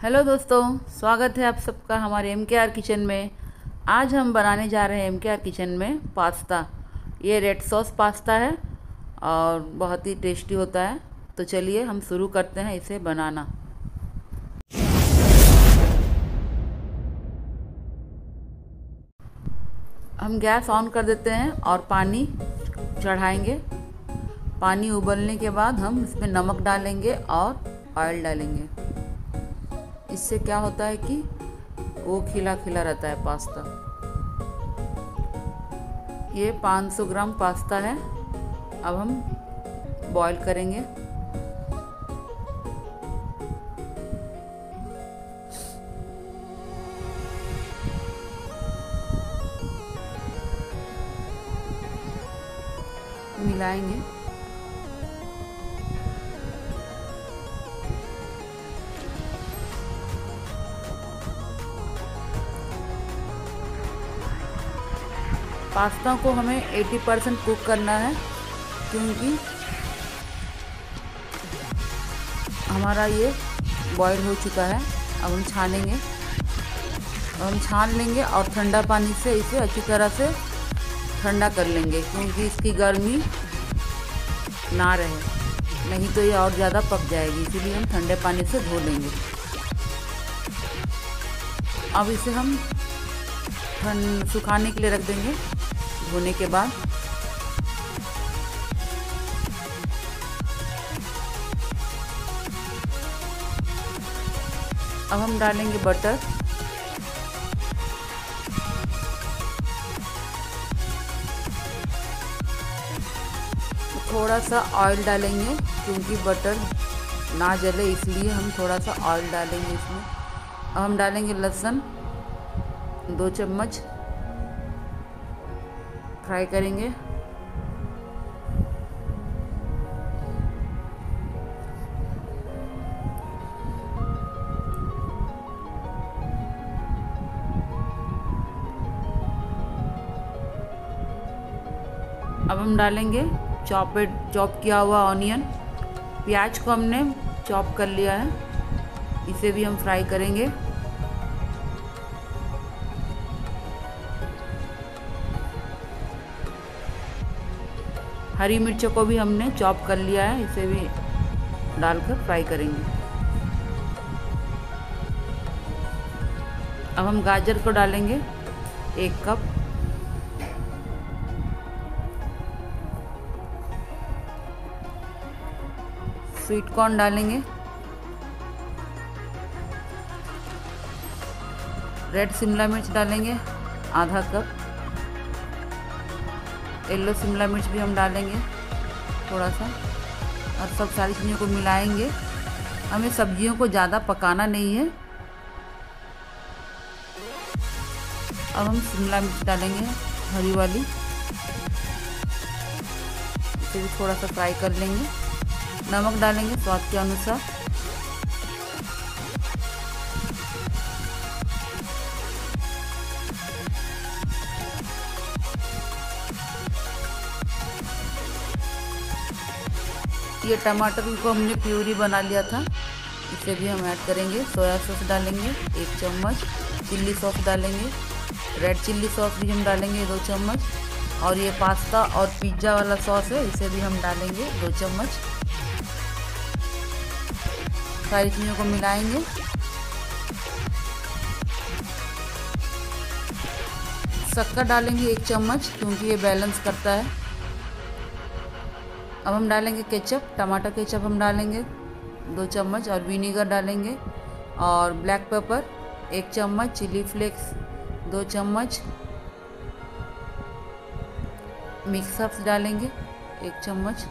Hello दोस्तों, स्वागत है आप सबका हमारे MKR किचन में। आज हम बनाने जा रहे हैं MKR किचन में पास्ता। ये रेड सॉस पास्ता है और बहुत ही टेस्टी होता है। तो चलिए हम शुरू करते हैं इसे बनाना। हम गैस ऑन कर देते हैं और पानी चढ़ाएंगे। पानी उबलने के बाद हम इसमें नमक डालेंगे और ऑयल डालेंगे। इससे क्या होता है कि वो खिला खिला रहता है पास्ता। ये 500 ग्राम पास्ता है। अब हम बॉईल करेंगे। मिलाएंगे। पास्ता को हमें 80% कुक करना है, क्योंकि हमारा ये बॉईल हो चुका है। अब हम छानेंगे। अब हम छान लेंगे और ठंडा पानी से इसे अच्छी तरह से ठंडा कर लेंगे, क्योंकि इसकी गर्मी ना रहे, नहीं तो ये और ज़्यादा पक जाएगी। इसीलिए हम ठंडे पानी से धो लेंगे। अब इसे हम सुखाने के लिए रख देंगे। धोने के बाद अब हम डालेंगे बटर। थोड़ा सा ऑयल डालेंगे, क्योंकि बटर ना जले, इसलिए हम थोड़ा सा ऑयल डालेंगे इसमें। अब हम डालेंगे लहसुन 2 चम्मच। फ्राई करेंगे। अब हम डालेंगे चॉप किया हुआ ऑनियन। प्याज को हमने चॉप कर लिया है, इसे भी हम फ्राई करेंगे। हरी मिर्चों को भी हमने चॉप कर लिया है, इसे भी डालकर फ्राई करेंगे। अब हम गाजर को डालेंगे 1 कप। स्वीट कॉर्न डालेंगे। रेड शिमला मिर्च डालेंगे आधा कप। येलो शिमला मिर्च भी हम डालेंगे थोड़ा सा, और सब सारी चीज़ों को मिलाएंगे। हमें सब्जियों को ज़्यादा पकाना नहीं है। अब हम शिमला मिर्च डालेंगे हरी वाली, इसे भी थोड़ा सा फ्राई कर लेंगे। नमक डालेंगे स्वाद के अनुसार। ये टमाटर को हमने प्यूरी बना लिया था, इसे भी हम ऐड करेंगे। सोया सॉस डालेंगे 1 चम्मच। चिल्ली सॉस डालेंगे। रेड चिल्ली सॉस भी हम डालेंगे 2 चम्मच। और ये पास्ता और पिज़्ज़ा वाला सॉस है, इसे भी हम डालेंगे 2 चम्मच। सारी चीज़ों को मिलाएंगे। शक्कर डालेंगे 1 चम्मच, क्योंकि ये बैलेंस करता है। अब हम डालेंगे केचप, टमाटर केचप हम डालेंगे 2 चम्मच, और विनीगर डालेंगे, और ब्लैक पेपर 1 चम्मच, चिली फ्लेक्स 2 चम्मच, मिक्स हर्ब्स डालेंगे 1 चम्मच।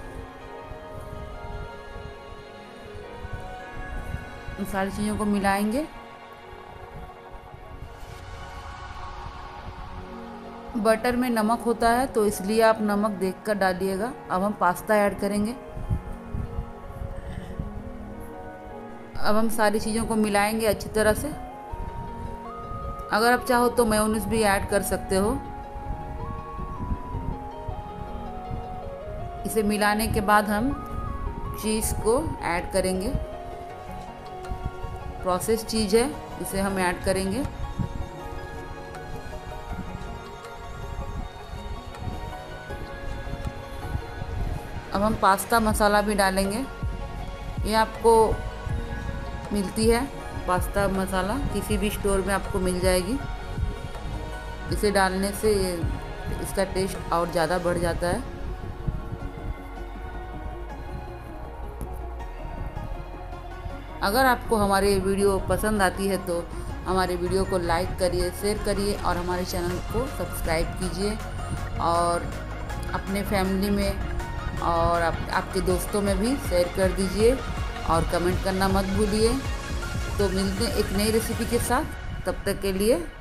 इन सारी चीज़ों को मिलाएंगे। बटर में नमक होता है, तो इसलिए आप नमक देखकर डालिएगा। अब हम पास्ता ऐड करेंगे। अब हम सारी चीज़ों को मिलाएंगे अच्छी तरह से। अगर आप चाहो तो मेयोनीज भी ऐड कर सकते हो। इसे मिलाने के बाद हम चीज़ को ऐड करेंगे। प्रोसेस चीज़ है, इसे हम ऐड करेंगे। अब हम पास्ता मसाला भी डालेंगे। ये आपको मिलती है पास्ता मसाला, किसी भी स्टोर में आपको मिल जाएगी। इसे डालने से इसका टेस्ट और ज़्यादा बढ़ जाता है। अगर आपको हमारे वीडियो पसंद आती है तो हमारे वीडियो को लाइक करिए, शेयर करिए और हमारे चैनल को सब्सक्राइब कीजिए और अपने फैमिली में और आपके दोस्तों में भी शेयर कर दीजिए और कमेंट करना मत भूलिए। तो मिलते हैं एक नई रेसिपी के साथ, तब तक के लिए